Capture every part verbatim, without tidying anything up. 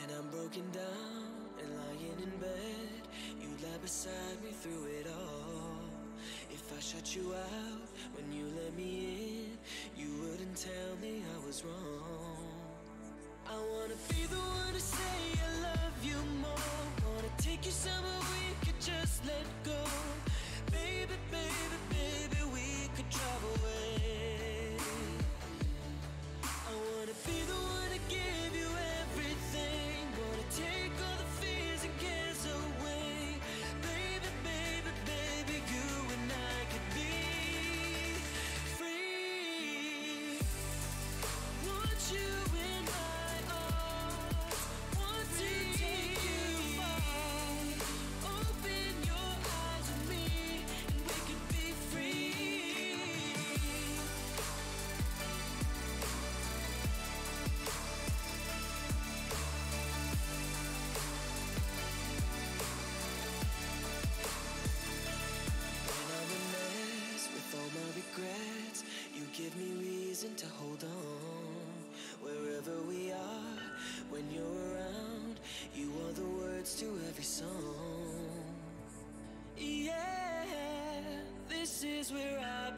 When I'm broken down and lying in bed, you lie beside me through it all. If I shut you out when you let me in, you wouldn't tell me I was wrong. I wanna be the one to say I love you more. Wanna take you somewhere we could just let go. Baby, baby, baby, we could drive away. I wanna be the one to give you everything. Wanna take all the fears and cares away. Baby, baby, baby, you and I could be free. Want you in my arms, want to take you far. Open your eyes with me and we could be free. When I'm a mess with all my regrets, you give me reason to hold on. Wherever we are, when you're around, you are the words to every song. Yeah, this is where I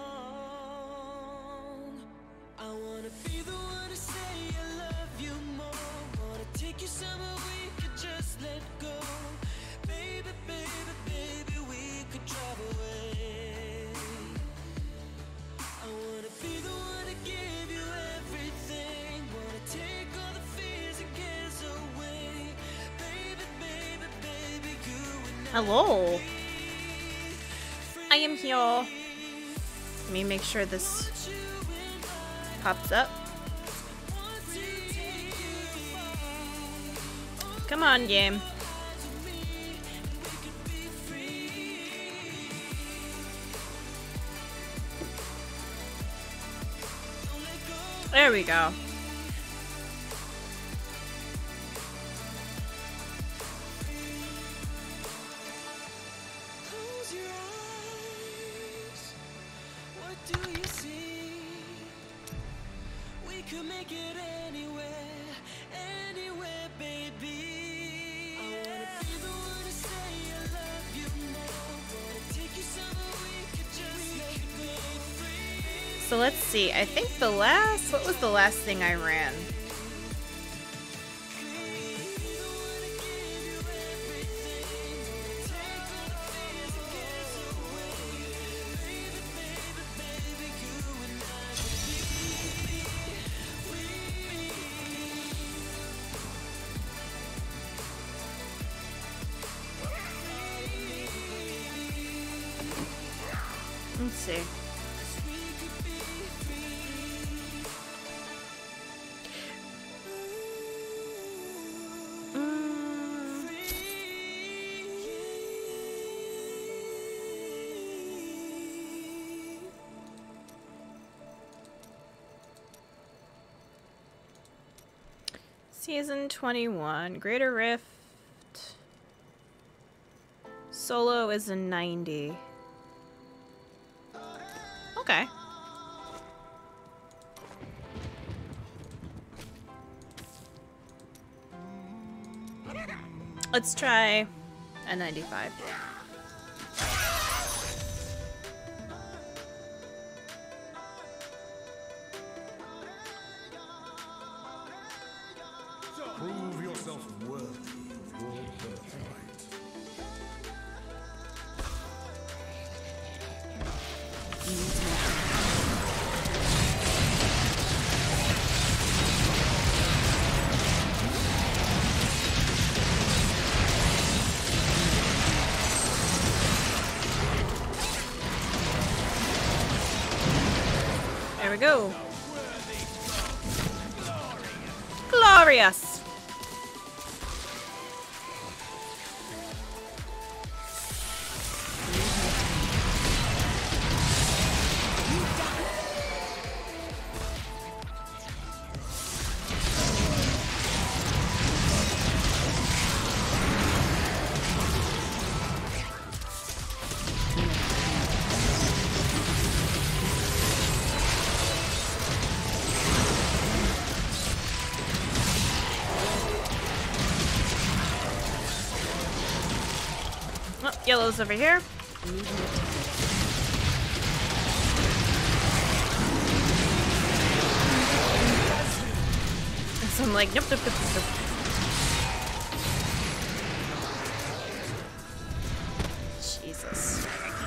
belong. I wanna be the one to say I love you more. Wanna take you somewhere we could just let go. Baby, baby, baby, we could drive away. I wanna be the one to give you everything. Wanna take all the fears and cares away. Baby, baby, baby, you and I. Hello. I am here. Let me make sure this pops up. Come on, game. There we go. Close your eyes. What do you see? We could make it anywhere, anywhere, baby. I wanna be the one to say I love you more. Wanna take you somewhere we could just let go free. So let's see. I think the last, what was the last thing I ran? Let's see. Mm. Season twenty-one, Greater Rift. Solo is a ninety. Okay. Let's try a ninety-five. Prove yourself worthy of your birthright. There we go. Glorious. Oh, yellow's over here. So I'm like, nope, nope, nope, nope. Jesus.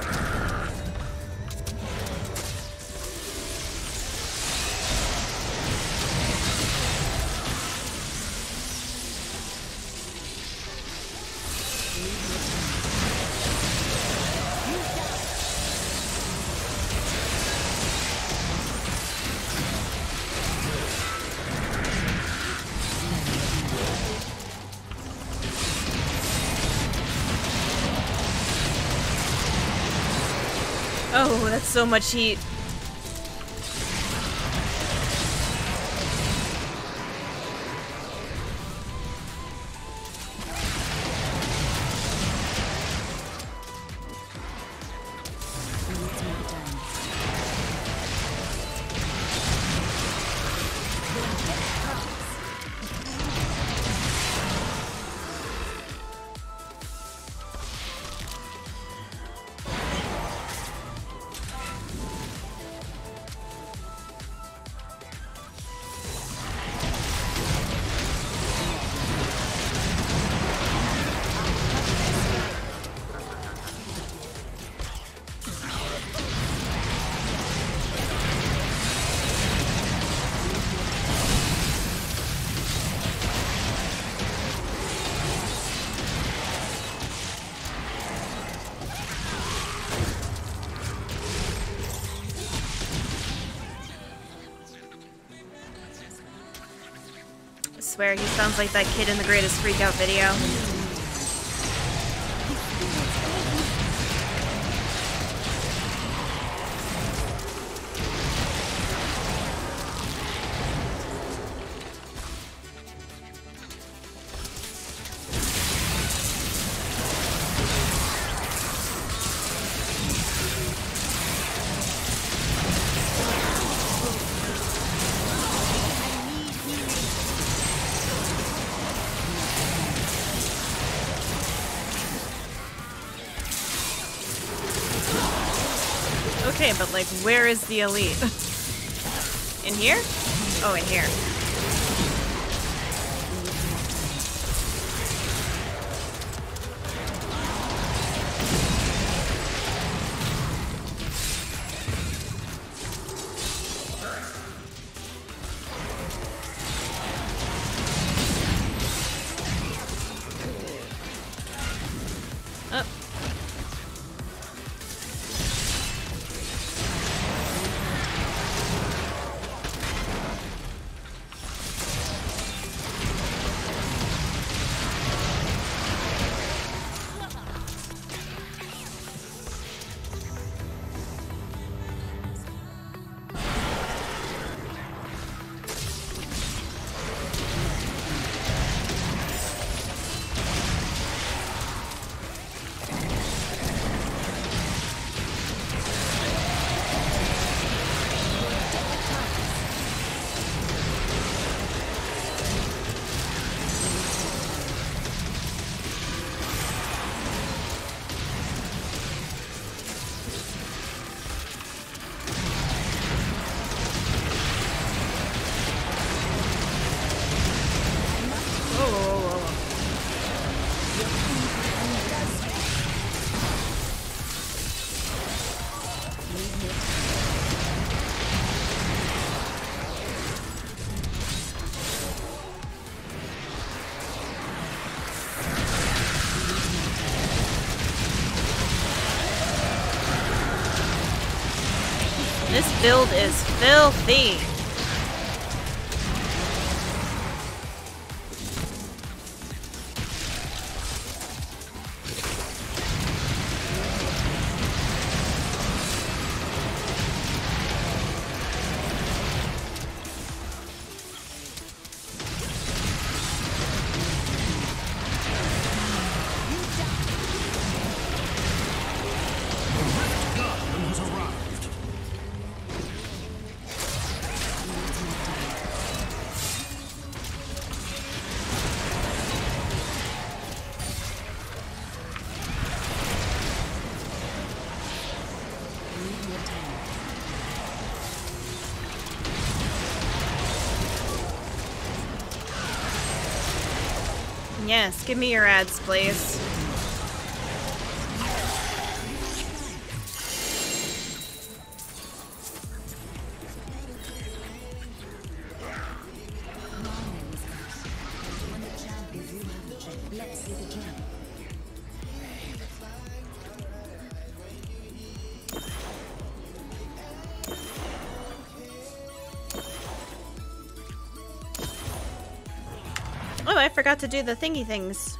Oh, that's so much heat. I swear, he sounds like that kid in the Greatest Freakout video. Okay, but like, where is the elite? In here? Oh, in here. Up. This build is filthy. Yes, give me your ads, please. Oh, I forgot to do the thingy things.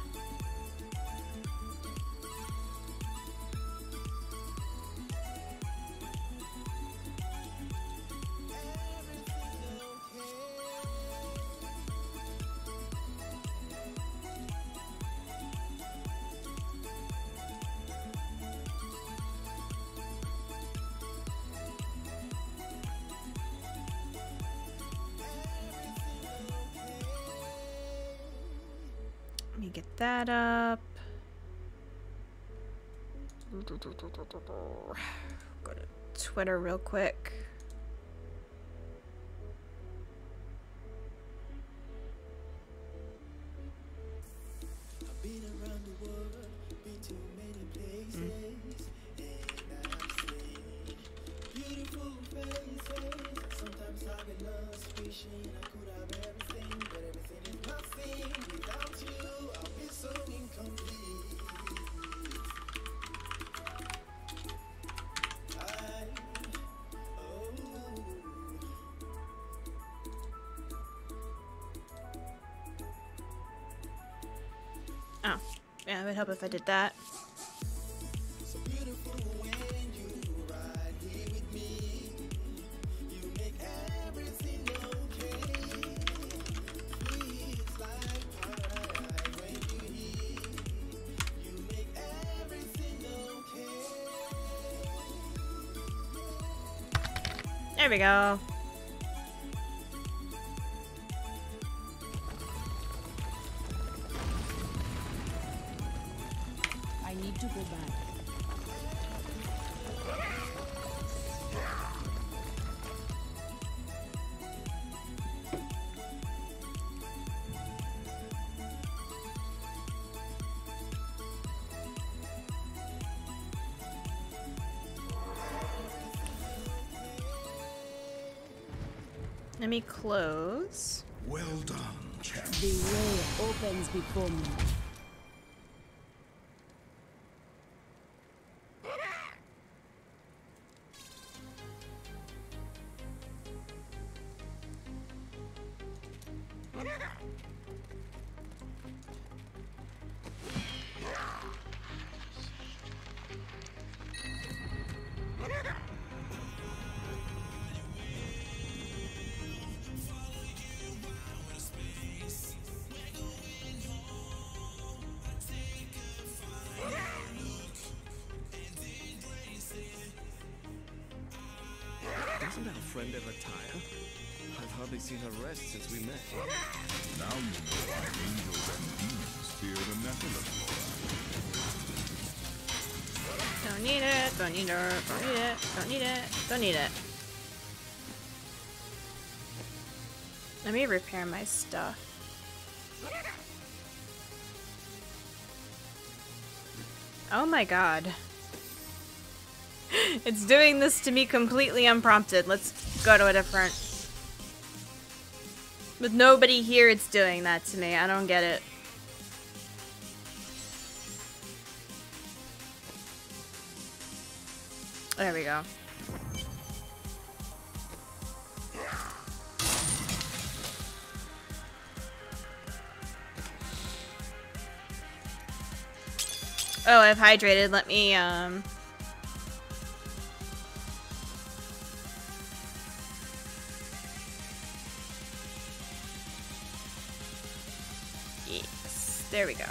Let me get that up. Go to Twitter real quick. I've been around the world, been to many places, and I've seen beautiful faces. Sometimes I get lost, wishing I could have everything, but everything is nothing. Without you, I'll be so incomplete. I, oh. Oh, yeah, it would help if I did that. So beautiful when you ride here with me. You make everything okay. Feels like paradise when you're here. You make everything okay. There we go. I need to go back. Let me close. Well done, champ. The way opens before me. Doesn't our friend ever tire? I've hardly seen her rest since we met. Now you know why angels and demons fear the Nephilim. Don't need it, don't need it, don't need it, don't need it, don't need it. Let me repair my stuff. Oh my god. It's doing this to me completely unprompted. Let's go to a different... With nobody here, it's doing that to me. I don't get it. There we go. Oh, I've hydrated. Let me, um... Yes, there we go.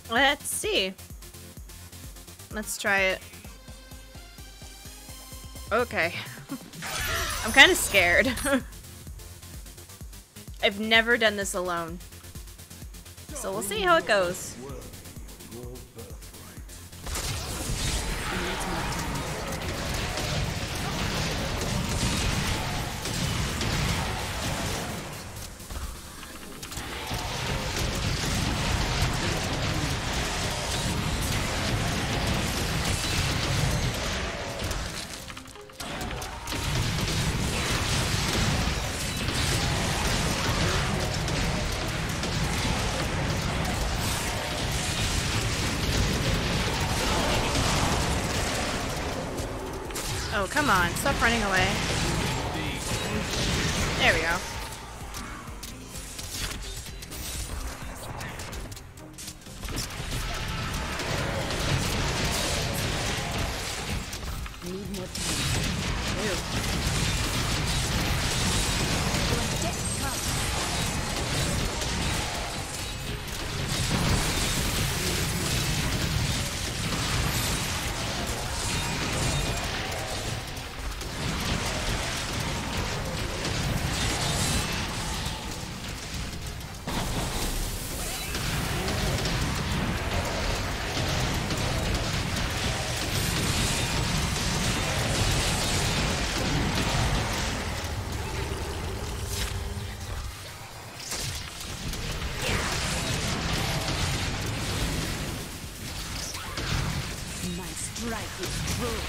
Let's see. Let's try it. Okay. I'm kind of scared. I've never done this alone. So we'll see how it goes. Oh, come on. Stop running away. There we go. Need more time. Ew. Strike is true.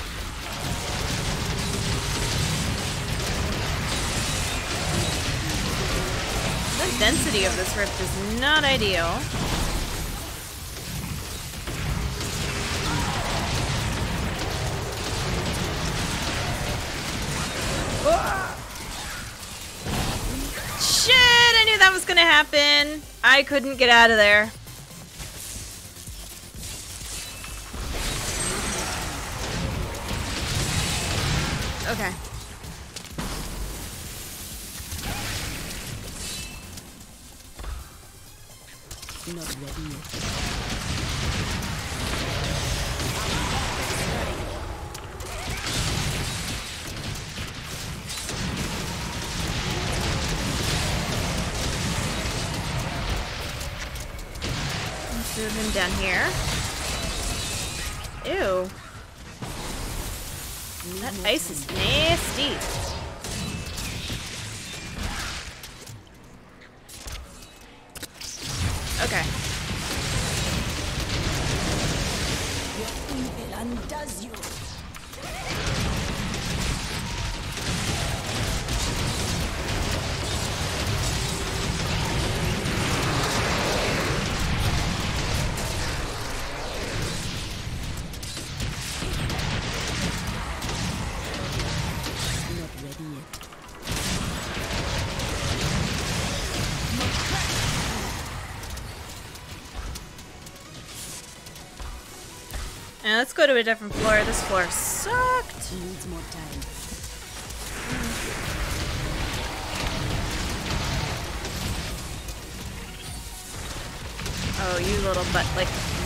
The density of this rift is not ideal. Ah! Shit! I knew that was gonna happen. I couldn't get out of there. Okay. Not ready yet. Let's move him down here. Ew. That ice is nasty. Okay. Your evil undoes you. Now let's go to a different floor. This floor sucked. Needs more time. Oh, you little butt like.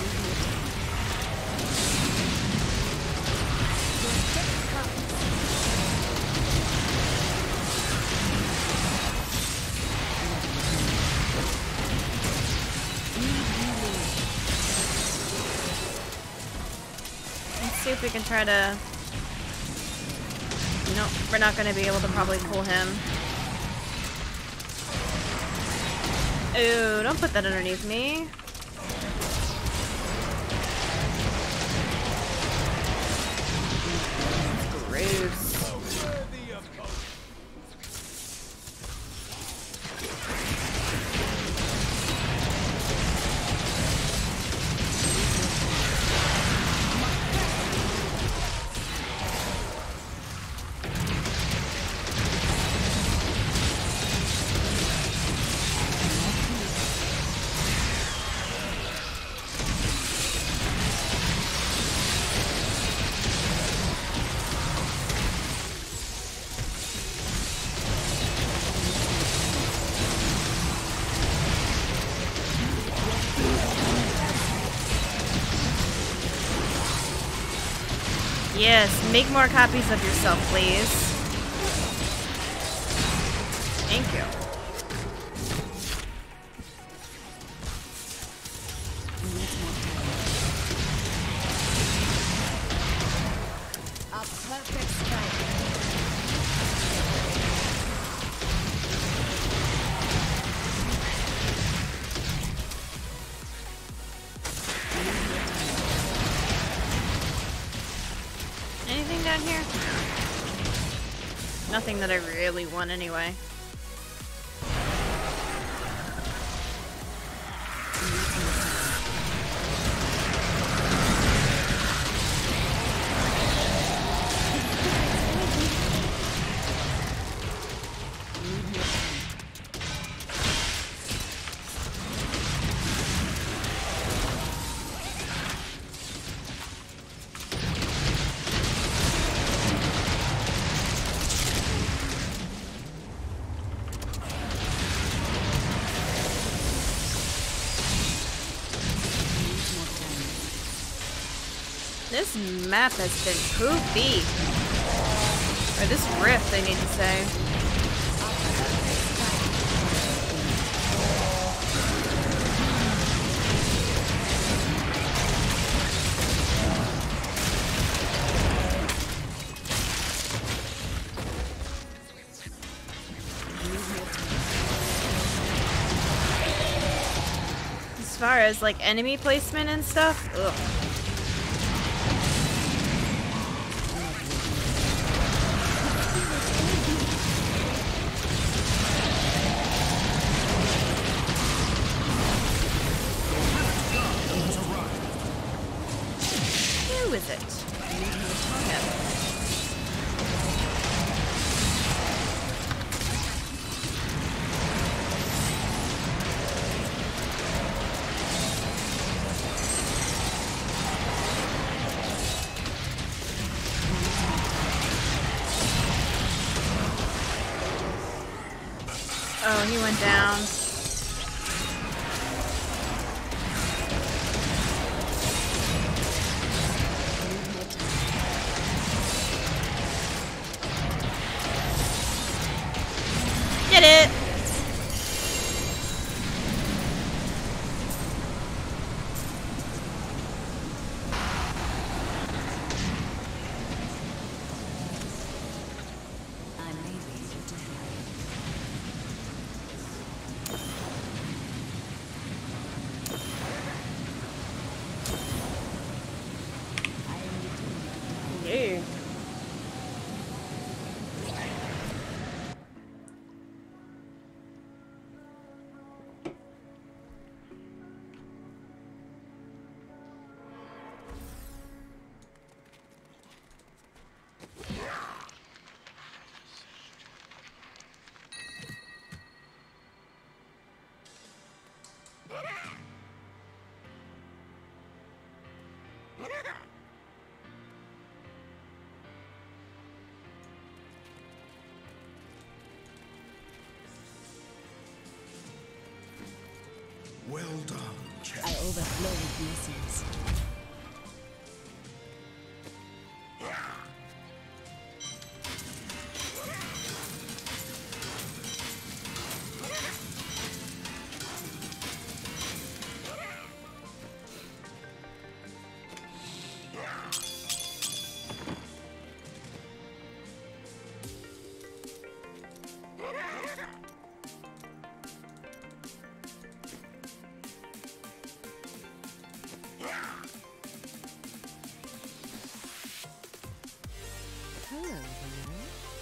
See if we can try to... Nope, we're not going to be able to probably pull him. Ooh, don't put that underneath me. Gross. Yes, make more copies of yourself, please. Thank you. Needs more time. A perfect strike. Anything down here? Nothing that I really want anyway. This map has been poopy. Or this rift, I need to say. As far as like enemy placement and stuff, ugh. Who is it? Yeah. Oh, he went down. Get it! I may be able to help. I am determined. Yeah. Well done, champ. I overflow with blessings. Hello there.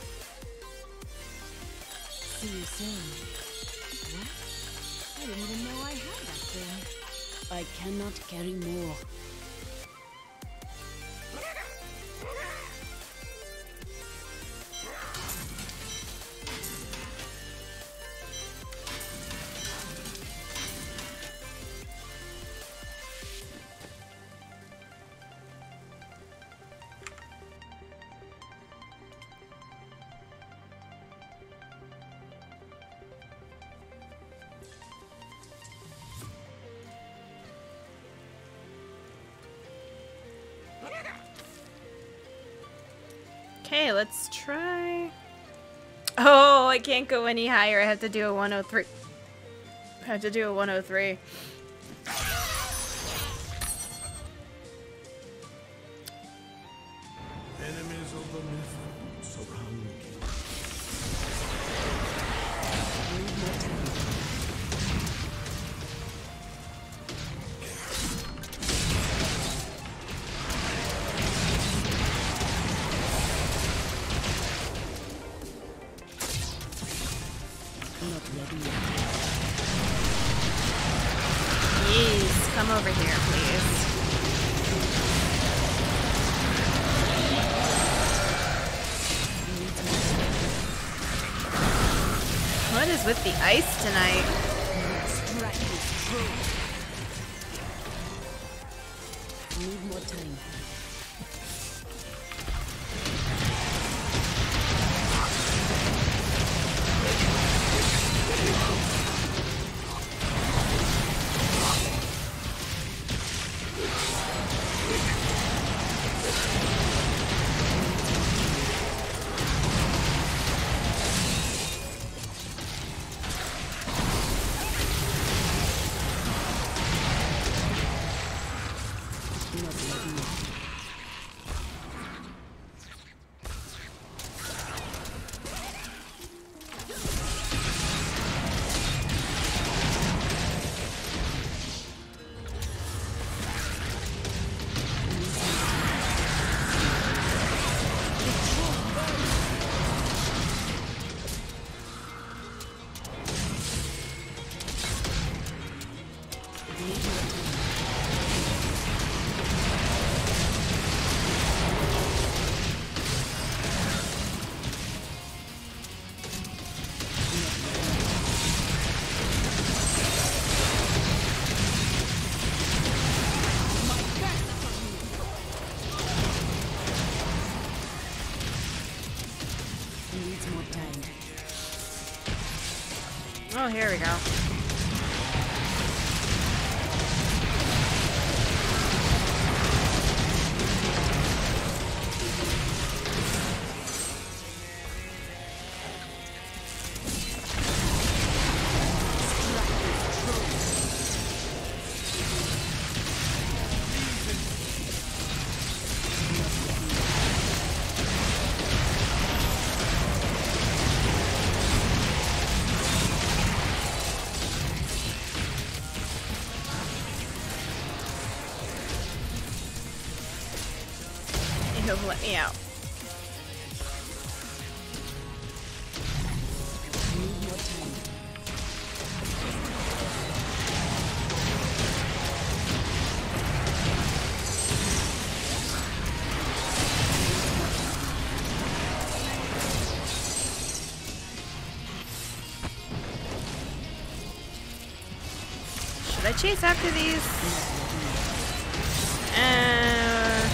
See you soon. What? I didn't even know I had that thing. I cannot carry more. Okay, let's try. Oh, I can't go any higher. I have to do a one oh three. I have to do a one oh three. Enemies of the myth surround you. Please, come over here, please. What is with the ice tonight? Need more time. Oh, here we go. Let me out. Should I chase after these? Uh...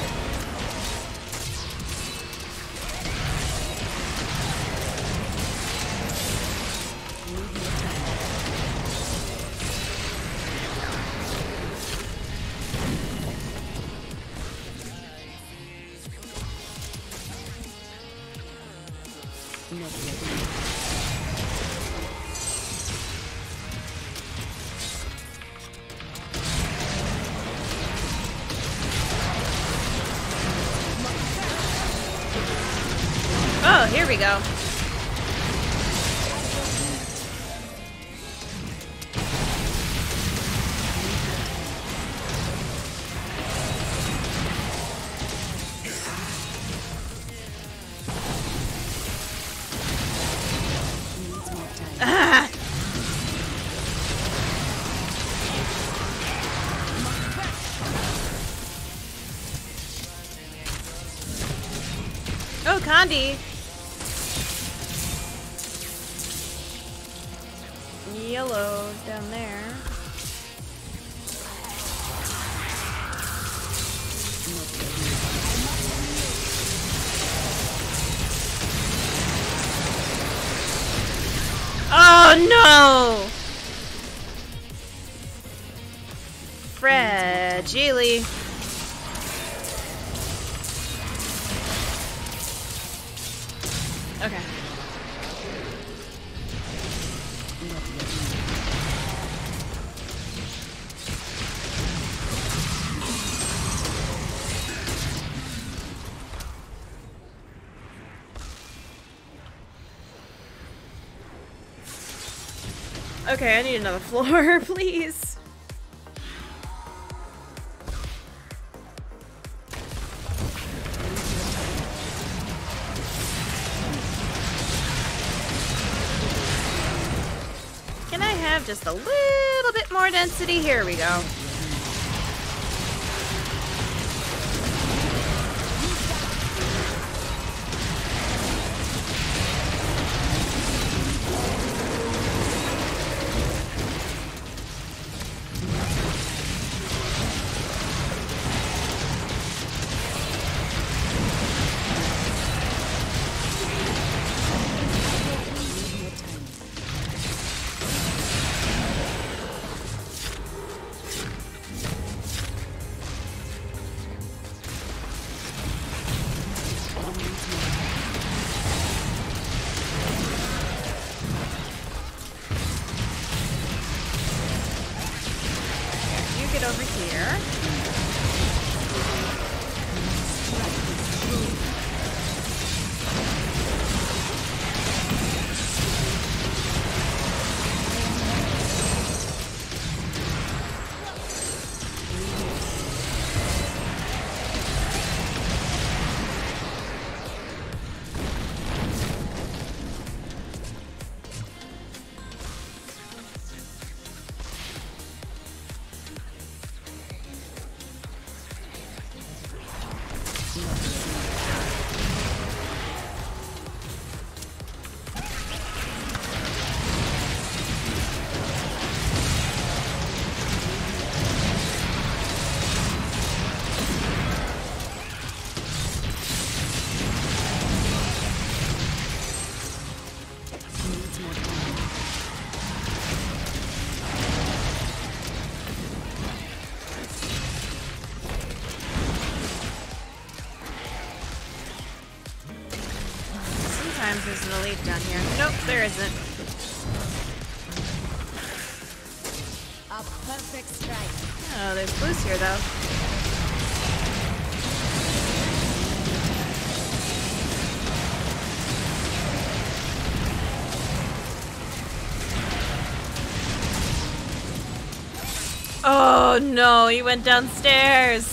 Oh, here we go. Ah! Oh, Condi. Yellow down there. Oh no! Fragile. Okay. Okay, I need another floor, please. Can I have just a little bit more density? Here we go. Get over here. Sometimes there's an elite down here. Nope, there isn't. A perfect strike. Oh, there's blues here though. Oh no, he went downstairs.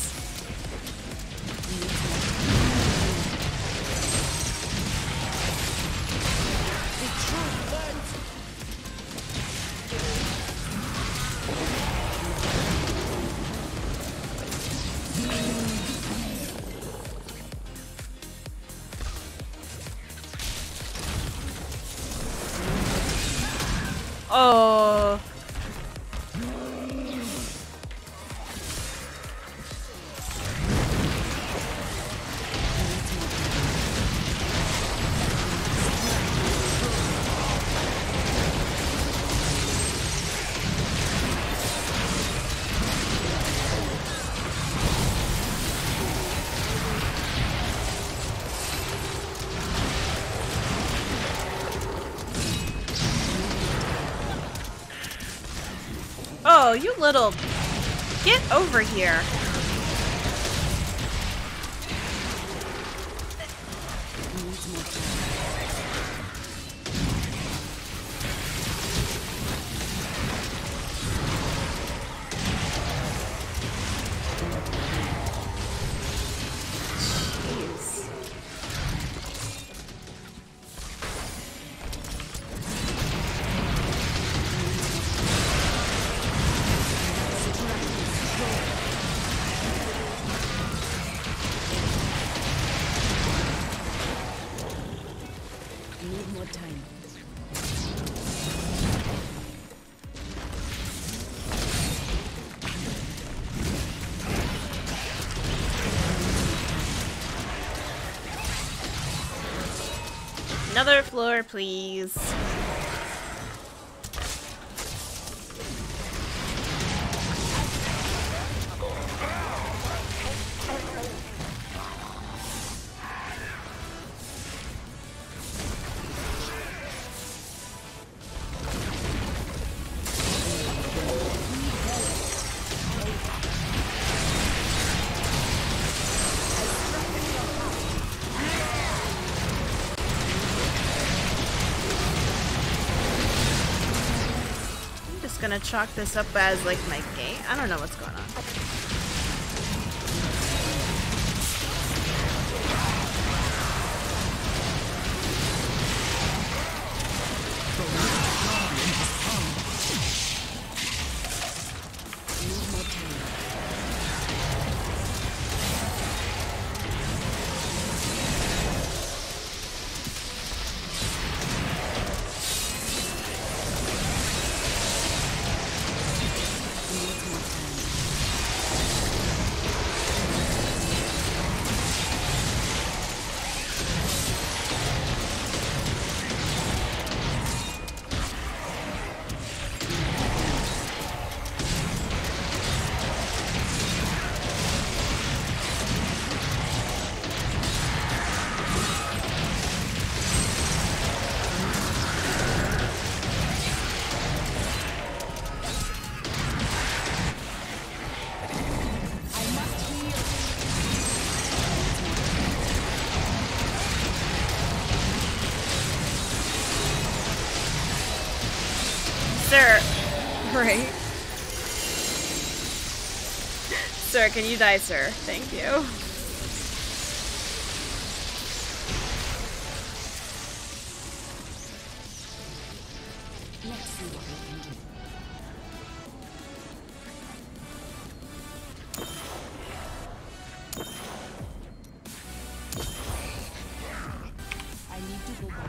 Oh. Oh, you little... Get over here. Jeez. Need more time. Another floor, please. gonna chalk this up as like my game. I don't know what's going on. Sir, right? Sir, can you die, sir? Thank you. Let's see what we can do. I need to go back.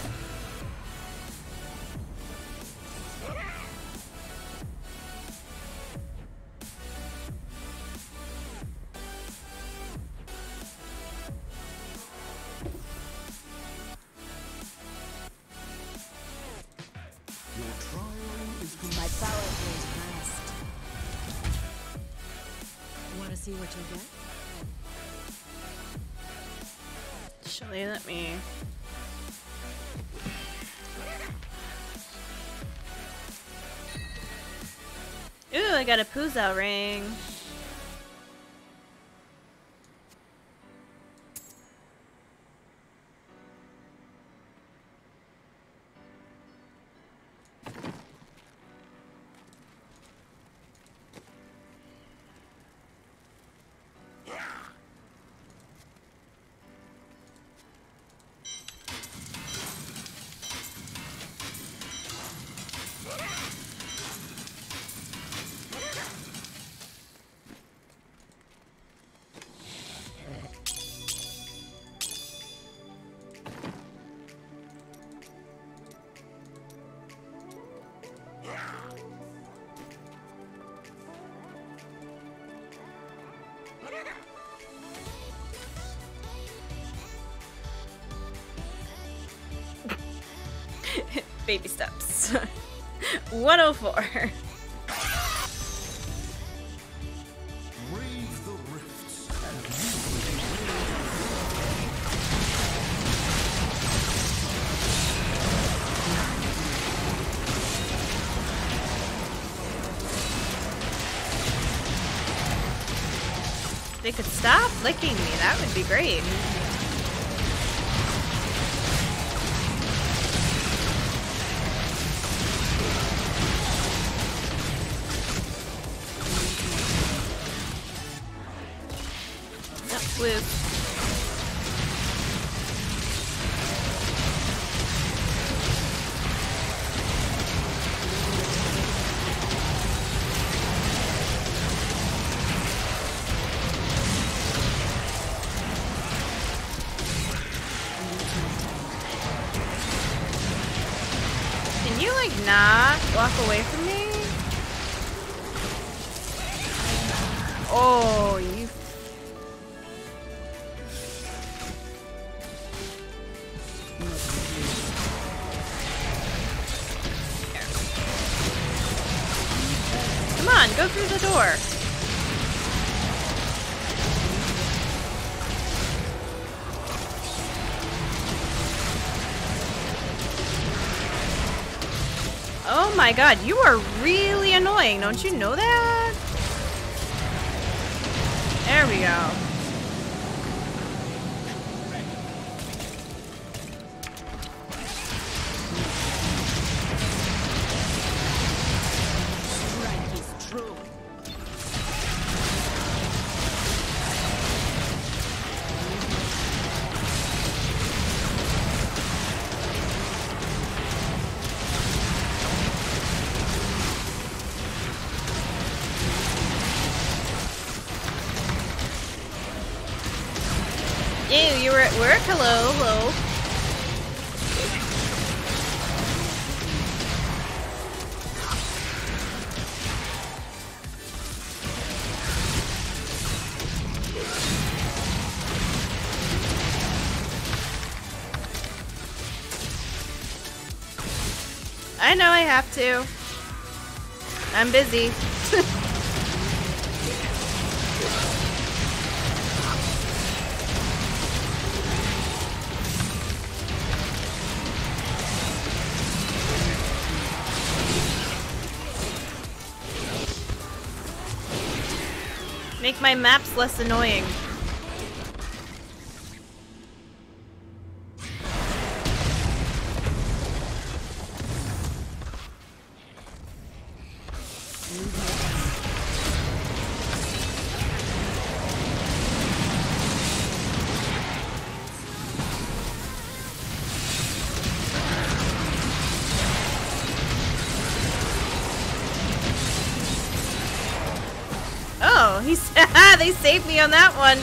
My power grows fast. Want to see what you'll get? Actually, let me. Ooh, I got a Puzo ring. Baby steps. one oh four. Brave the rifts. They could stop licking me. That would be great. Blue. Can you like not walk away from me? Oh, you. Come on, go through the door. Oh my god, you are really annoying. Don't you know that? There we go. Ew, you were at work? Hello, hello. I know I have to. I'm busy. Make my maps less annoying. Oh, he's they saved me on that one.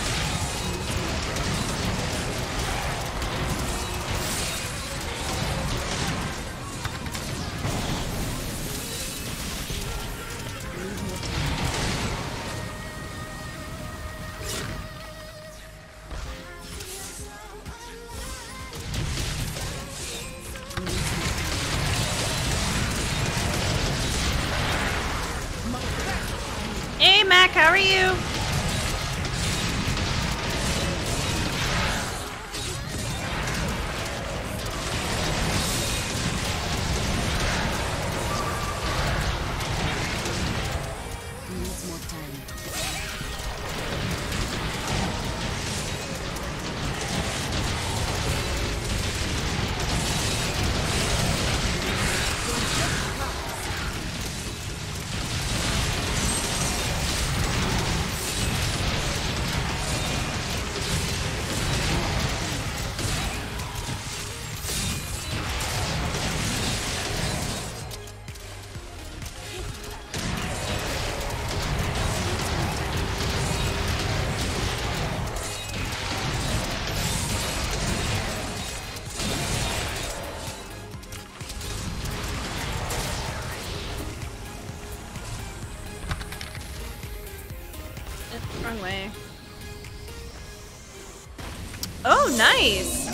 Hey Mac, how are you? Needs more time. Wrong way. Oh, nice!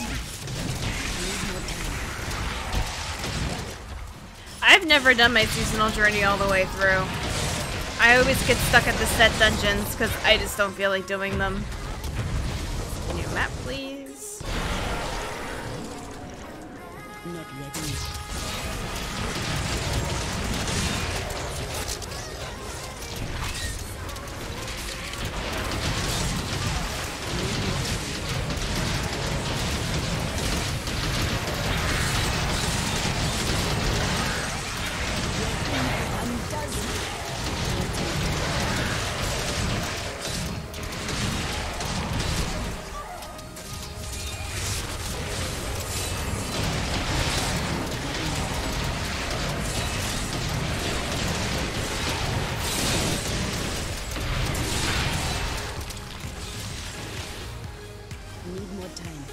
I've never done my seasonal journey all the way through. I always get stuck at the set dungeons because I just don't feel like doing them. New map, please. Not ready. Need more time.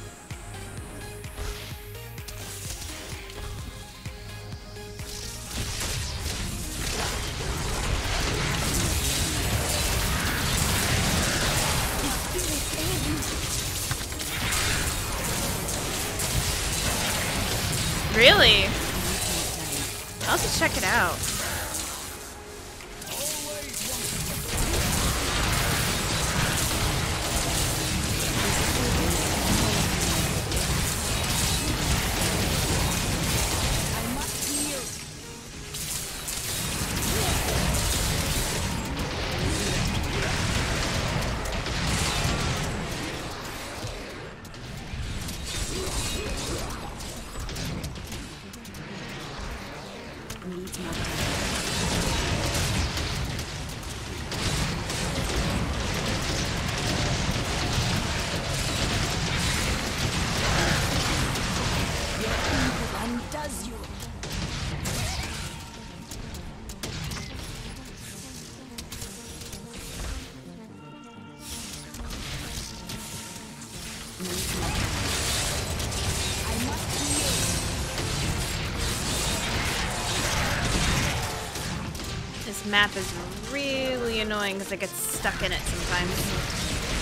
Really? I'll just check it out. Needs more time. This map is really annoying because I get stuck in it sometimes.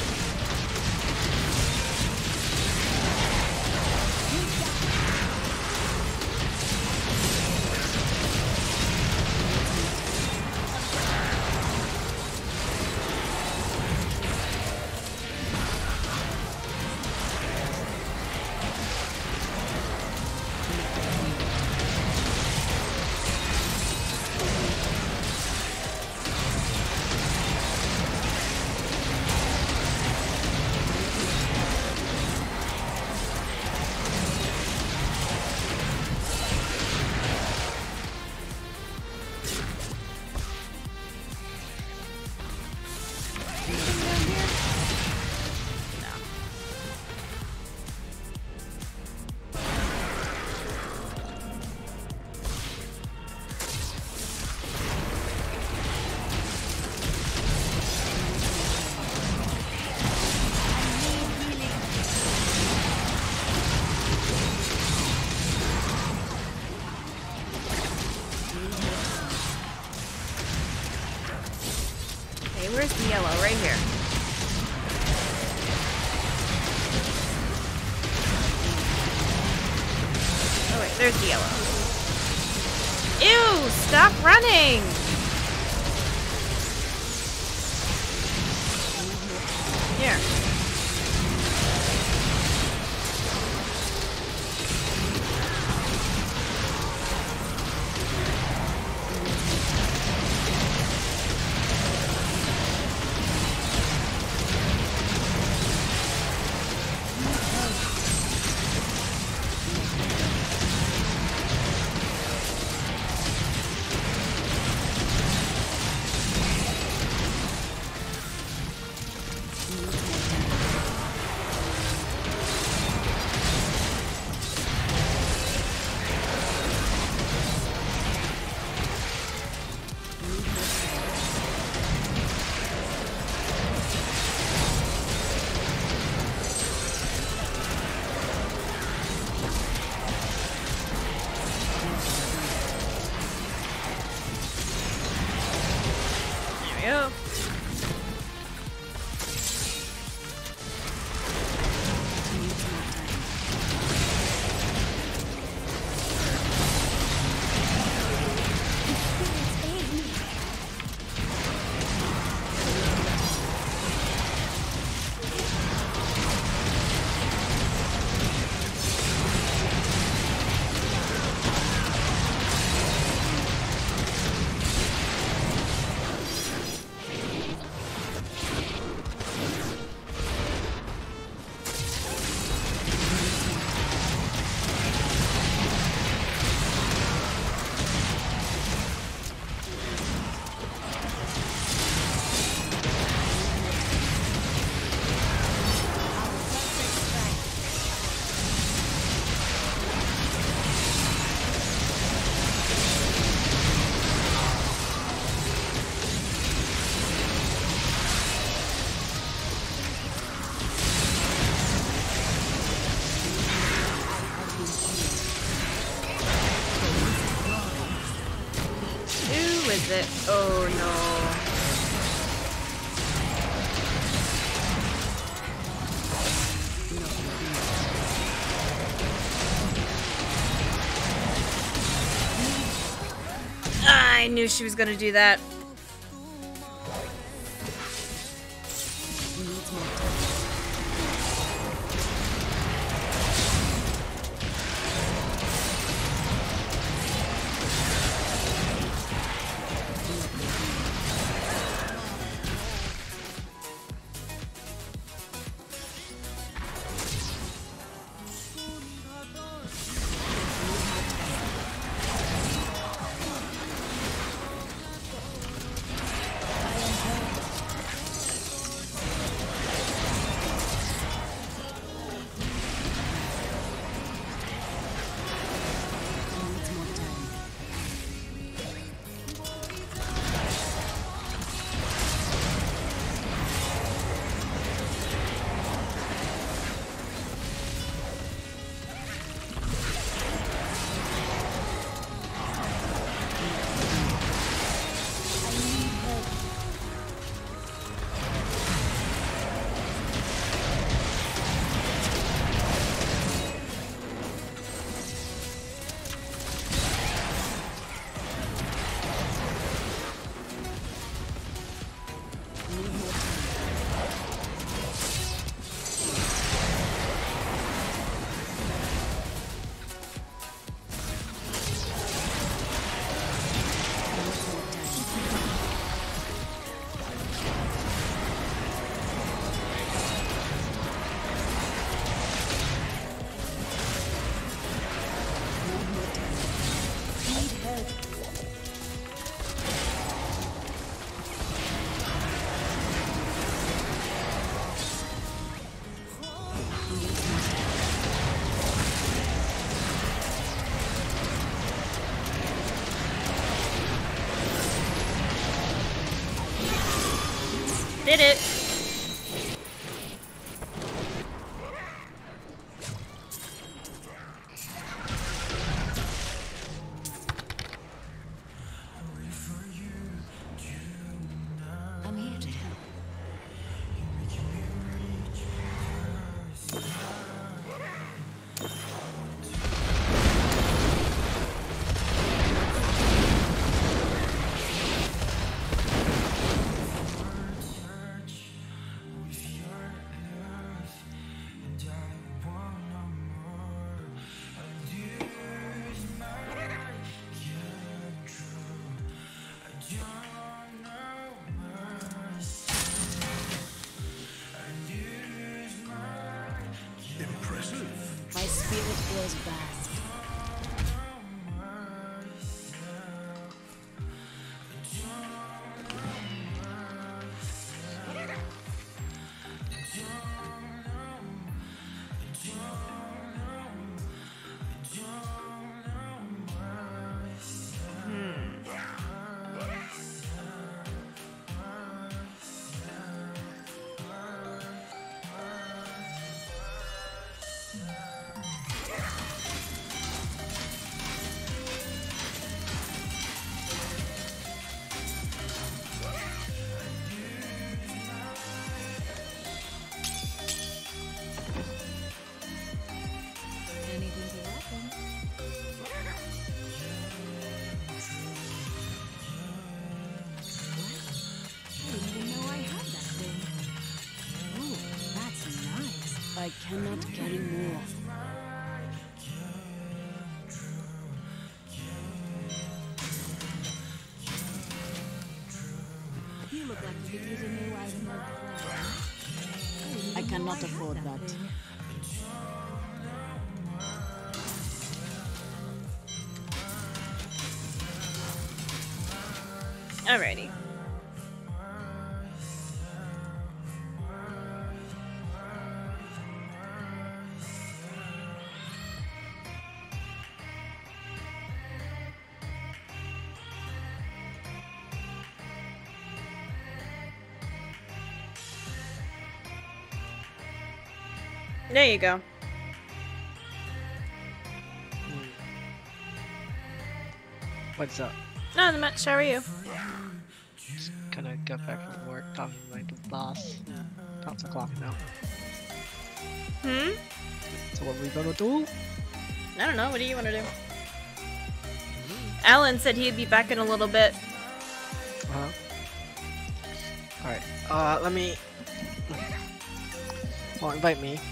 Where's the yellow? Right here. Oh wait, there's the yellow. Ew! Stop running! Here. Yep. Is it? Oh no. I knew she was gonna do that. did it. I'm here to help. Impressive. My spirit grows vast. Anything to happen? I didn't even know I had that thing. Oh, that's nice. I cannot carry more. You look like you could use a new item like that. I cannot afford that. Alrighty. There you go. What's up? Not much. How are you? Just gonna get back from work, talking to my boss. About to clock now. Hmm? So what we gonna do? I don't know. What do you want to do? Alan said he'd be back in a little bit. Uh-huh. Alright, uh, let me... Well, invite me.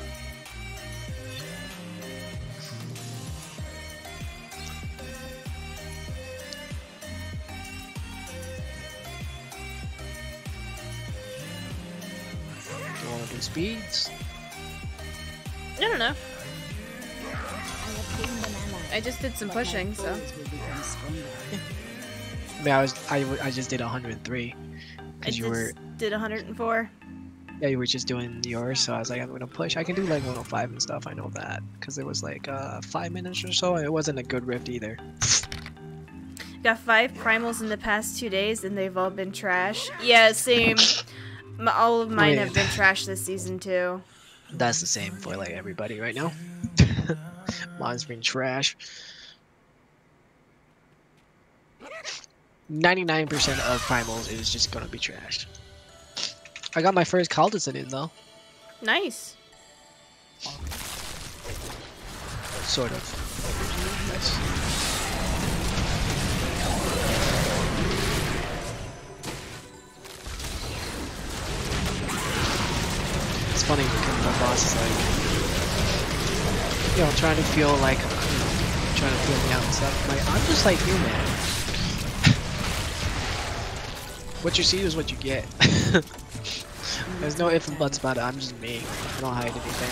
Do you wanna do speeds? I don't know. I just did some pushing, so. I mean, I was, I, w- I just did one hundred three. I Cause you just were, did one hundred four. yeah, you were just doing yours, so I was like, I'm gonna push. I can do like one oh five and stuff, I know that. Cause it was like, uh, five minutes or so, and it wasn't a good rift either. Got five primals in the past two days, and they've all been trash. Yeah, same. M- all of mine Wait. have been trash this season, too. That's the same for like everybody right now. Mine's been trash. ninety-nine percent of primals is just gonna be trashed. I got my first Caldeson in though. Nice. Sort of. Nice. It's funny because my boss is like, you know, trying to feel like, you know, trying to feel me out and stuff. I'm like, I'm just like you, man. What you see is what you get. There's no ifs and buts about it. I'm just me. I don't hide anything.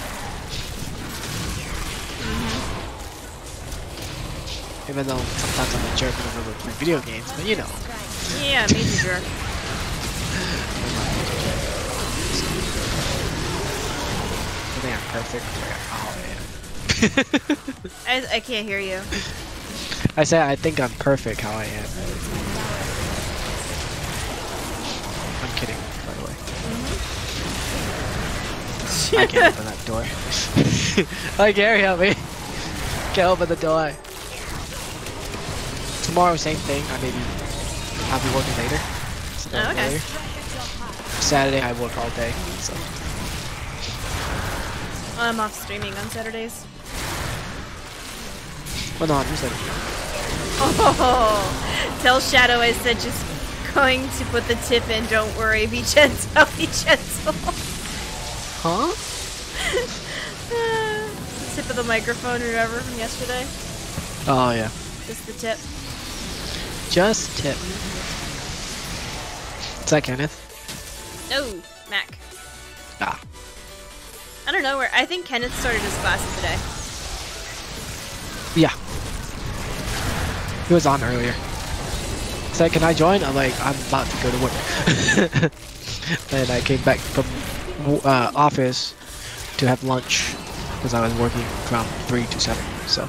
Mm-hmm. Even though sometimes I'm a jerk when I'm over video games, but you know. Yeah, major jerk. I think I'm perfect. Oh, man. I, I can't hear you. I said I think I'm perfect how I am. I'm kidding, by the way. I can't open that door. Hi, Gary, help me. Can't open the door. Tomorrow, same thing. I maybe I'll be working later. So Oh, okay. earlier. Saturday, I work all day. So I'm off streaming on Saturdays. well, no, I'm just like Oh, tell Shadow I said just going to put the tip in. Don't worry, be gentle, be gentle. huh? The tip of the microphone, remember from yesterday? Oh yeah. Just the tip. Just tip. Is that Kenneth? No, Mac. Ah. I don't know where. I think Kenneth started his classes today. Yeah. He was on earlier. Said, can I join? I'm like, I'm about to go to work. And I came back from uh, office to have lunch because I was working from three to seven. So.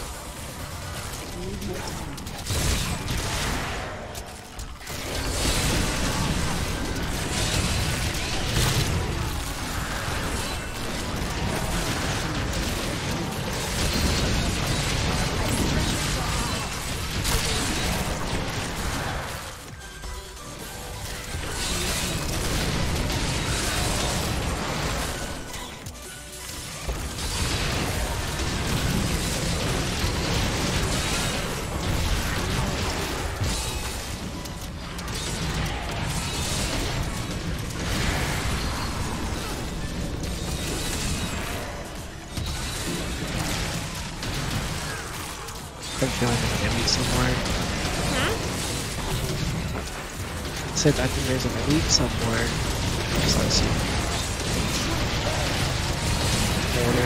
I'm feeling like an elite somewhere. Hmm? Said I think there's an elite somewhere. Just let's see. Order.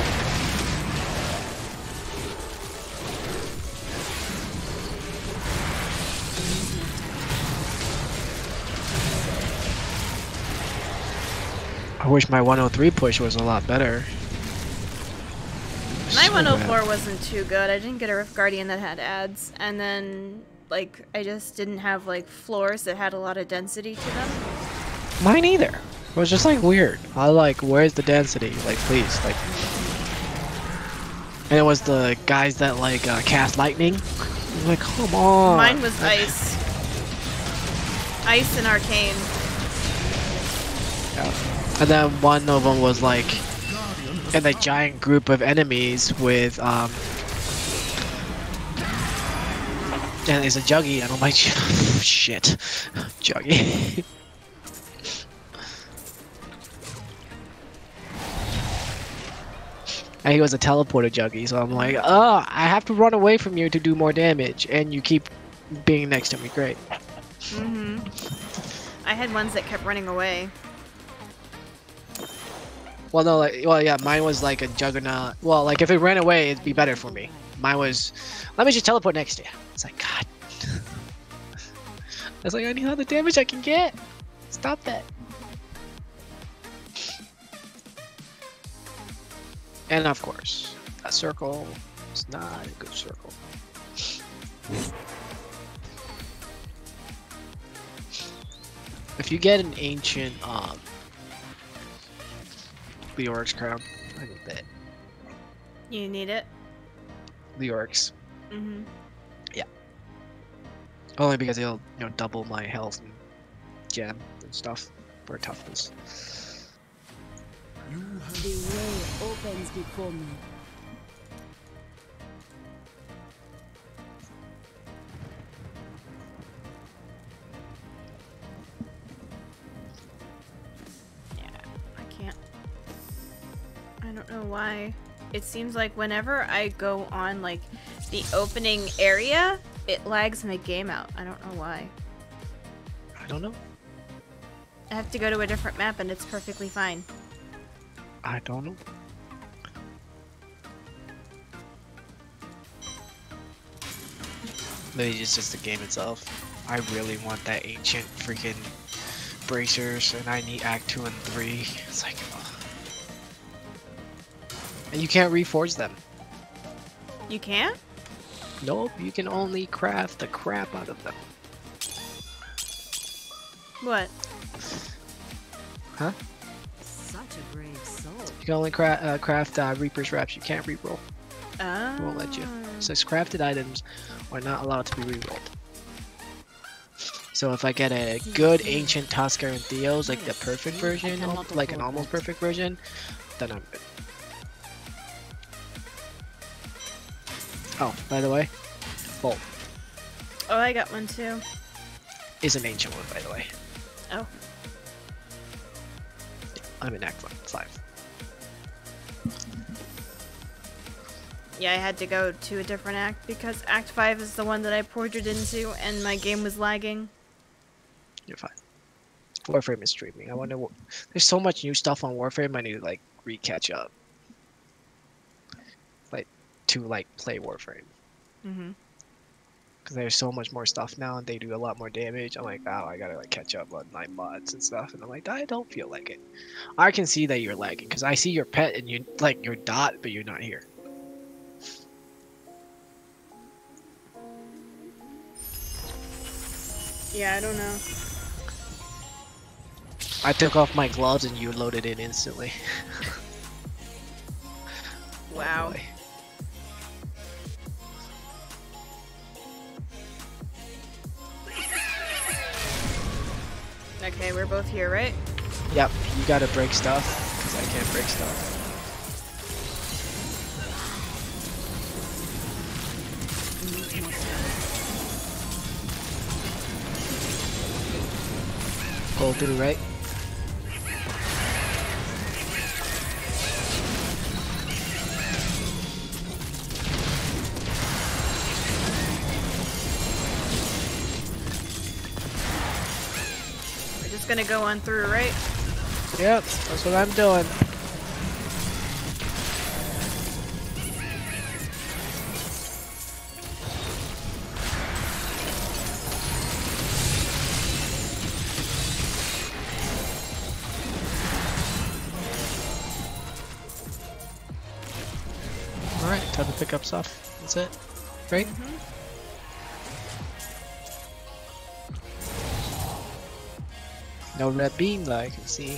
I wish my one oh three push was a lot better. My So one oh bad. four wasn't too good. I didn't get a Rift Guardian that had ads, and then like I just didn't have like floors that had a lot of density to them. Mine either. It was just like weird. I like, where's the density? Like, please, like. And it was the guys that like uh, cast lightning. I'm like, come on. Mine was ice, ice and arcane. Yeah. And then one of them was like, in a giant group of enemies with um. And it's a Juggy, and I'm like, shit, Juggy. And he was a teleporter Juggy, so I'm like, oh, I have to run away from you to do more damage, and you keep being next to me, great. Mm-hmm. I had ones that kept running away. Well, no, like, well, yeah, mine was like a Juggernaut. Well, like, if it ran away, it'd be better for me. Mine was, let me just teleport next to you. It's like, God. I was like, I need all the damage I can get. Stop that. And of course, that circle is not a good circle. If you get an ancient um, Leoric's crown, I need that. You need it. Leoric's. Mm-hmm. Only because it'll, you know, double my health and gem and stuff for toughness. The way opens before me. Yeah, I can't. I don't know why. It seems like whenever I go on like the opening area, it lags my game out. I don't know why. I don't know. I have to go to a different map and it's perfectly fine. I don't know. Maybe it's just the game itself. I really want that ancient freaking bracers, and I need Act two and three. It's like, ugh. And you can't reforge them. You can't? Nope, you can only craft the crap out of them. What? Huh? Such a brave soul. You can only cra uh, craft uh, Reaper's Wraps. You can't reroll. Oh. It won't let you. It says crafted items are not allowed to be rerolled. So if I get a good ancient Tusker and Theos, like the perfect version, al- like an almost perfect version, then I'm good. Oh, by the way, Bolt Oh, I got one too. is an ancient one, by the way. Oh. I'm in Act five. Yeah, I had to go to a different act because Act five is the one that I ported into and my game was lagging. You're fine. Warframe is streaming. I wonder what. There's so much new stuff on Warframe. I need to like re-catch up. Like to like play Warframe. Mm-hmm. Because there's so much more stuff now and they do a lot more damage. I'm like, oh, I gotta like catch up on my mods and stuff. And I'm like, I don't feel like it. I can see that you're lagging because I see your pet and you like your dot, but you're not here. Yeah, I don't know. I took off my gloves and you loaded in instantly. Wow. Oh, boy. Okay, we're both here, right? Yep, you gotta break stuff because I can't break stuff. Go through, right? We're just gonna go on through, right? Yep, that's what I'm doing. Alright, time to pick up stuff. That's it. Right? Mm-hmm. No red beam that I can see.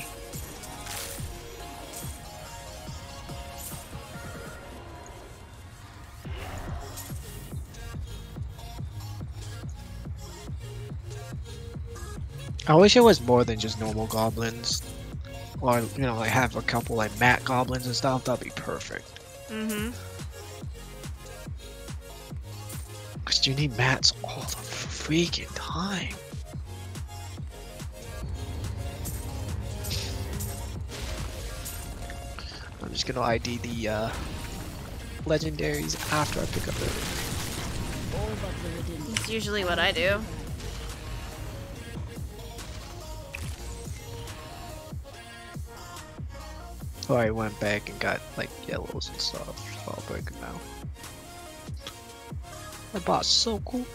I wish it was more than just normal goblins. Or, you know, like have a couple like mat goblins and stuff. That'd be perfect. Mm-hmm. Because you need mats all the freaking time. I'm just gonna I D the uh, legendaries after I pick up everything. All but the It's usually what I do. Oh, I went back and got like yellows and stuff, so I'll break them now. My boss is so cool.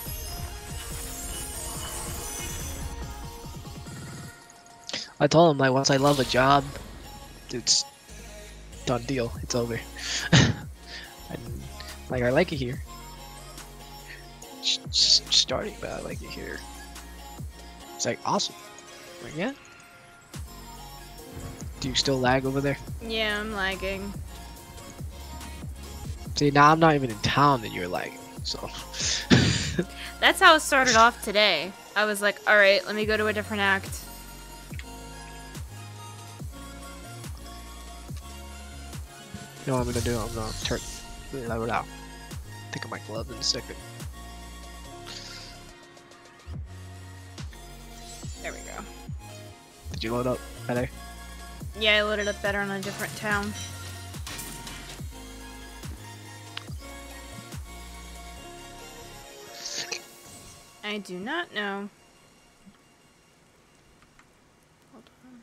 I told him like once I love a job, it's done deal. It's over. And like I like it here. It's just starting, but I like it here. It's like awesome. Like yeah. Do you still lag over there? Yeah, I'm lagging. See, now I'm not even in town and you're lagging, so. That's how it started off today. I was like, alright, let me go to a different act. You know what I'm gonna do? I'm gonna turn load it out. Take off my glove in a second. There we go. Did you load up better? Yeah, I loaded up better on a different town. I do not know. Hold on.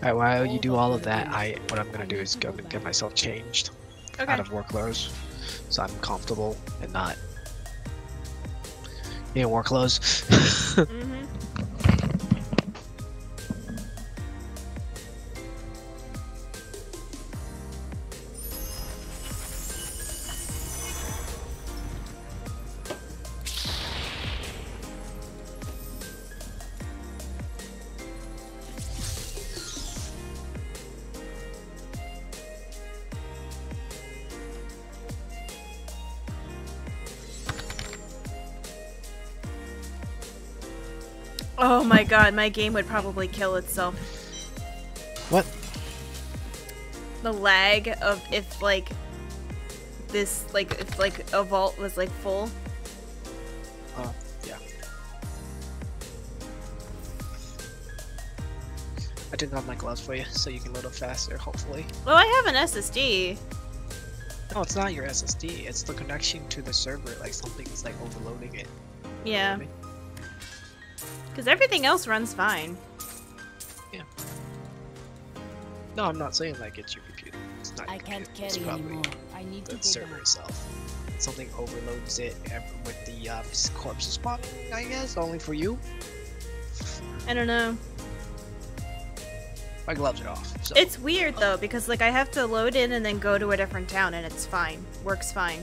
Alright, while you do all of that, I what I'm gonna do is go and get myself changed Okay. out of work clothes, so I'm comfortable and not in work clothes. Mm-hmm. Oh my god, my game would probably kill itself. What? The lag of if like this like if like a vault was like full. Oh, yeah. I took off my gloves for you so you can load up faster, hopefully. Well, I have an S S D. No, it's not your S S D, it's the connection to the server, like something's like overloading it. Yeah. You know what Because everything else runs fine. I mean? No, I'm not saying like it's your computer. It's not I your can't computer. It's carry probably anymore. I need to the go server back. itself. Something overloads it ev- with the um, corpse spawning, I guess, only for you. I don't know. My gloves are off. So. It's weird though because like I have to load in and then go to a different town and it's fine. Works fine.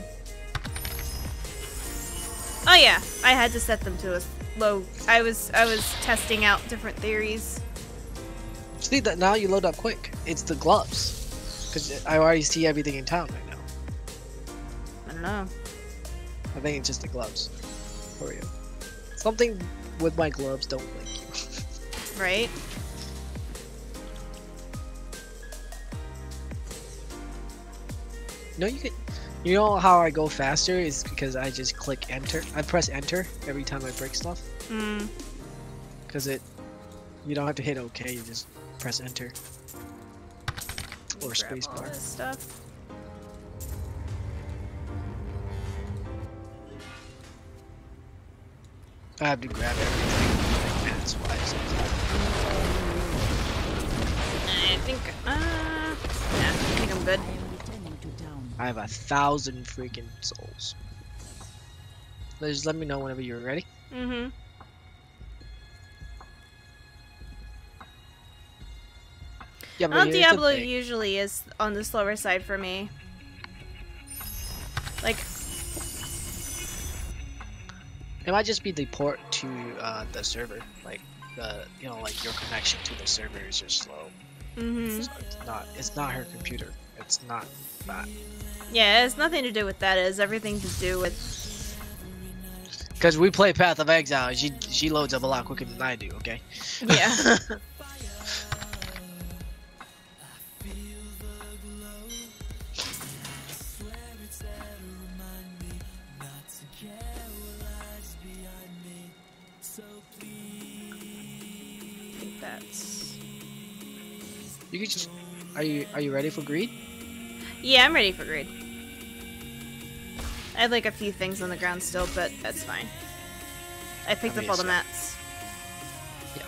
Oh yeah, I had to set them to a low. I was I was testing out different theories. See that now you load up quick. It's the gloves, because I already see everything in town right now. I don't know. I think it's just the gloves for you. Something with my gloves don't blink you. Right? No, you can. You know how I go faster is because I just click enter. I press enter every time I break stuff. Hmm. Because it, you don't have to hit OK. You just press enter or Grab space all bar. this stuff. I have to grab everything. Like, that's why. I think. Uh. Yeah, I think I'm good. I am returning to town. I have a thousand freaking souls. Just let me know whenever you're ready. Mm-hmm. Yeah, but Well, here's the Diablo thing. usually is on the slower side for me. Like, It might just be the port to uh, the server, like the you know like your connection to the server is just slow. mm-hmm. So it's not it's not her computer. It's not that. Yeah, it has nothing to do with that. It has everything to do with. Because we play Path of Exile, and she she loads up a lot quicker than I do. Okay. Yeah. That's. You could just. Are you are you ready for greed? Yeah, I'm ready for greed. I have like a few things on the ground still, but that's fine. I picked Let up me all the see. mats. Yeah.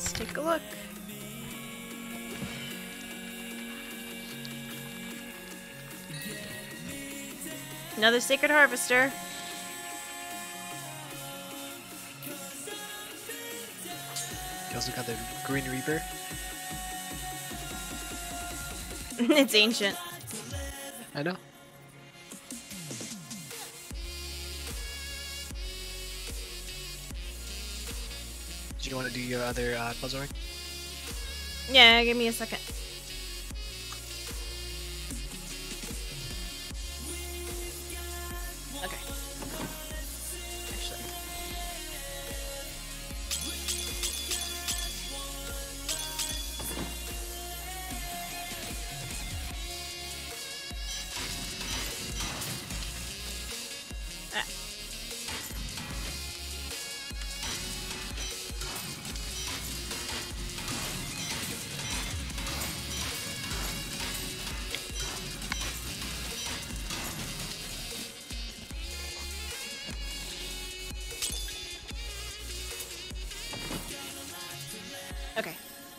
Let's take a look. Another Sacred Harvester. You also got the Green Reaper. It's ancient. I know. Do you want to do your other uh, puzzle ring? Yeah, give me a second. Okay. Actually. Ah. Okay.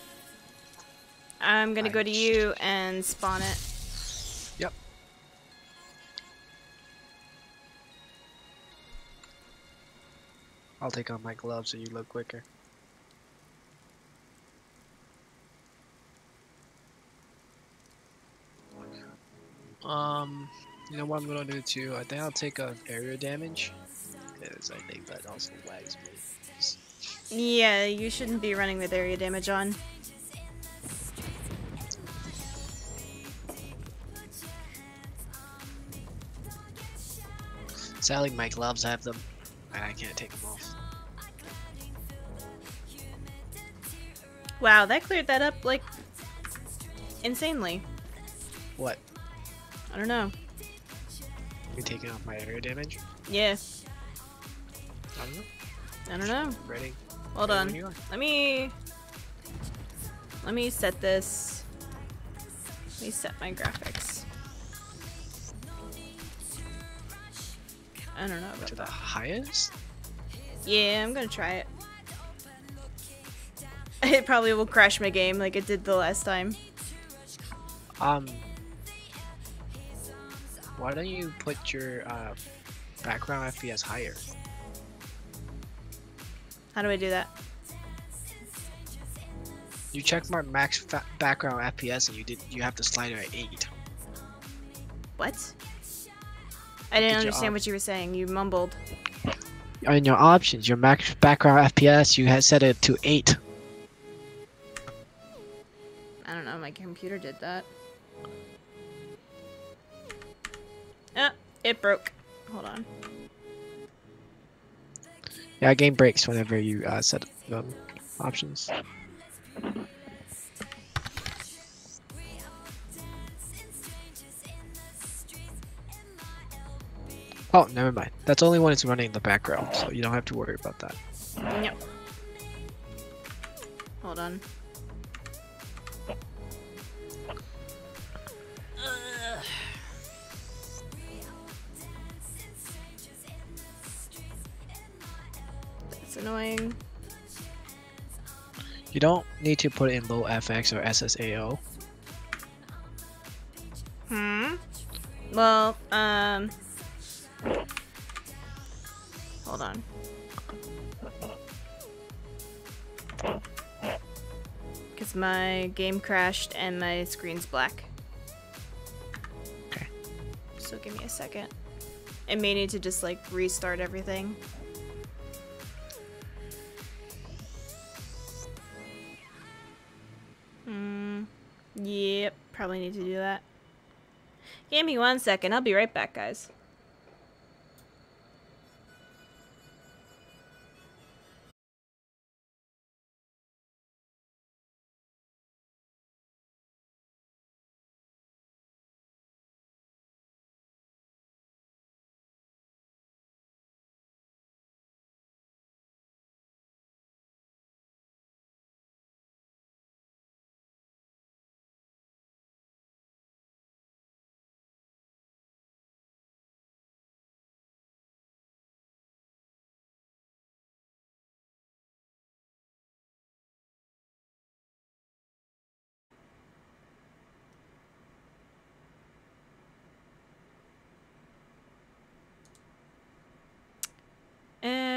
I'm gonna go to you and spawn it. Yep. I'll take off my gloves so you look quicker. Um, you know what I'm gonna do too? I think I'll take on area damage. Because I think that also lags me. Yeah, you shouldn't be running with area damage on. Sadly, my gloves have them, and I can't take them off. Wow, that cleared that up, like, insanely. What? I don't know. You taking off my area damage? Yeah, I don't know. I don't know. Ready? Hold Ready on. when you are. Let me... Let me set this. Let me set my graphics. I don't know about To the that. highest? Yeah, I'm gonna try it. It probably will crash my game like it did the last time. Um. Why don't you put your uh, background F P S higher? How do I do that? You check my max fa background F P S and you did. You have to slide it at eight. What? I didn't your understand op- what you were saying. You mumbled. On your options, your max background F P S, you had set it to eight. I don't know, my computer did that. Ah, it broke. Hold on. Yeah, game breaks whenever you uh, set the options. Oh, never mind. That's only when it's running in the background, so you don't have to worry about that. Yep. Hold on. Ugh. That's annoying. You don't need to put in low F X or S S A O. Hmm? Well, um... Hold on. Because my game crashed and my screen's black. Okay. So give me a second. I may need to just like restart everything. Hmm. Yep, probably need to do that. Give me one second. I'll be right back, guys.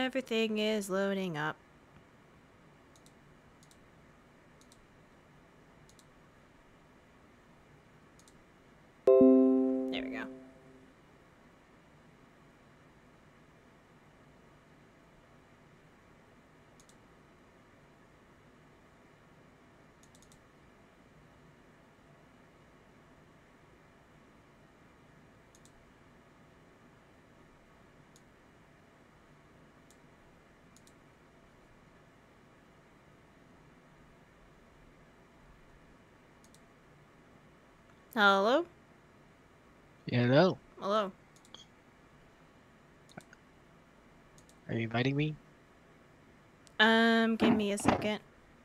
Everything is loading up. There we go. Hello? Hello. Hello. Are you inviting me? Um, give me a second.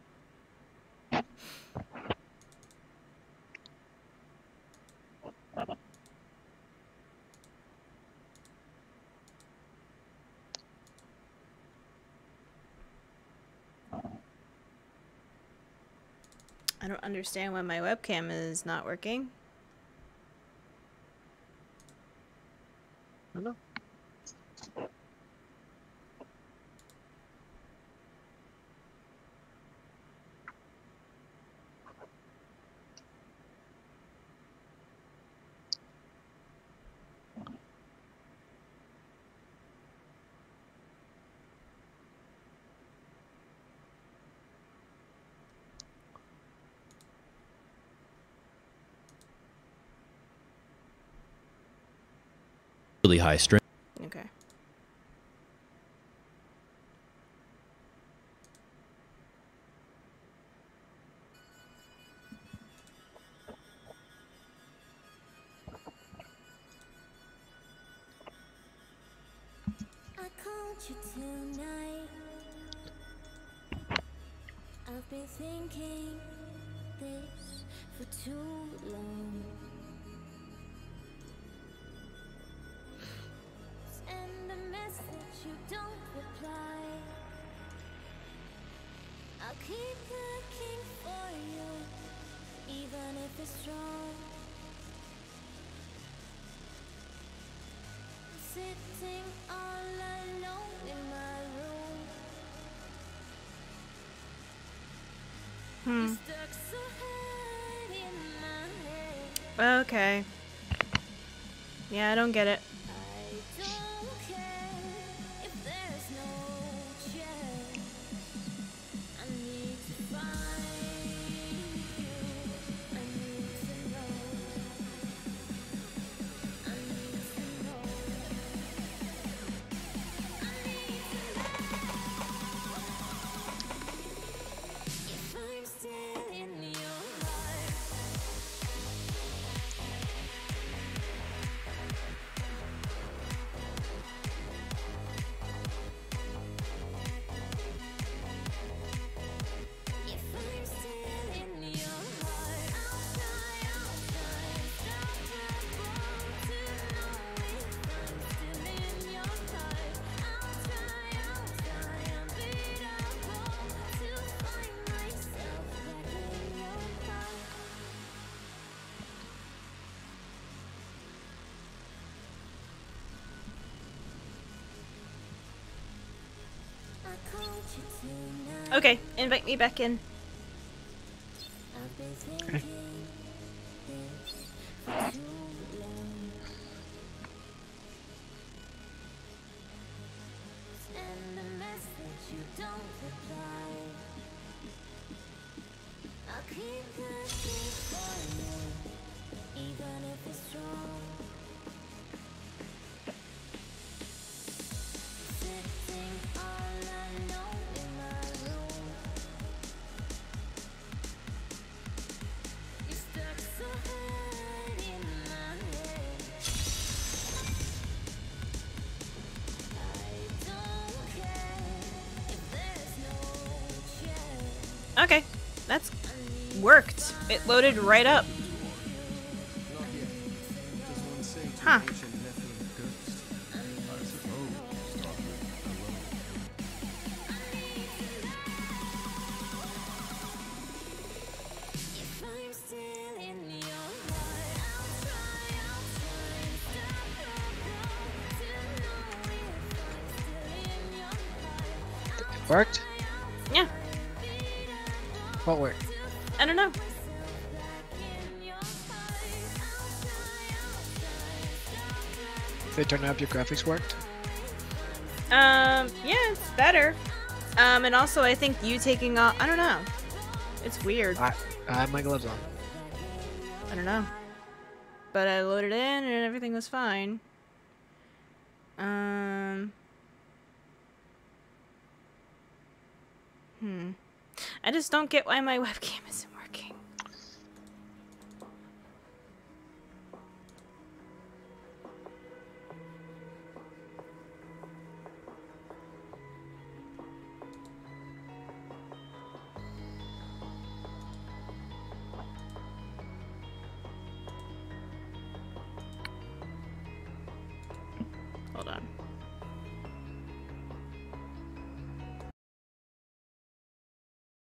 I don't understand why my webcam is not working. I don't know. Really high strength. Okay. I called you tonight. I've been thinking this for too long. Send a message, you don't reply. I'll keep looking for you, even if it's wrong. Sitting all alone in my room. Hmm. You stuck so hard in my head. Okay. Yeah, I don't get it. I don't care if there's no chance. I need to find you. I need to know. I need to know. I need to know if I'm still in your heart. If I'm still in your heart, I'll try, I'll try and stop the wrong to know if I'm still in your heart. I'll try, I'll try unbeatable to find myself back in your heart. I called you tonight. Okay, invite me back in. I've been thinking this for too long. Send a message, you don't reply. I'll keep looking for you, even if it's wrong. Sitting all alone in my room. You stuck so hard in my head. I don't care if there's no chance. Okay, that's worked. It loaded right up. Not yet. Just one sage Huh. of ancient Nephilim ghost. I suppose. Start with hello. If I'm still in your heart, I'll try, I'll try and stop the wrong to know if I'm still in your heart. Worked? Yeah, What worked? I don't know. They turned up your graphics worked? Um, yeah, it's better. Um, and also I think you taking off, I don't know. It's weird. I, I have my gloves on. I don't know. But I loaded in and everything was fine. Um. Hmm. I just don't get why my webcam isn't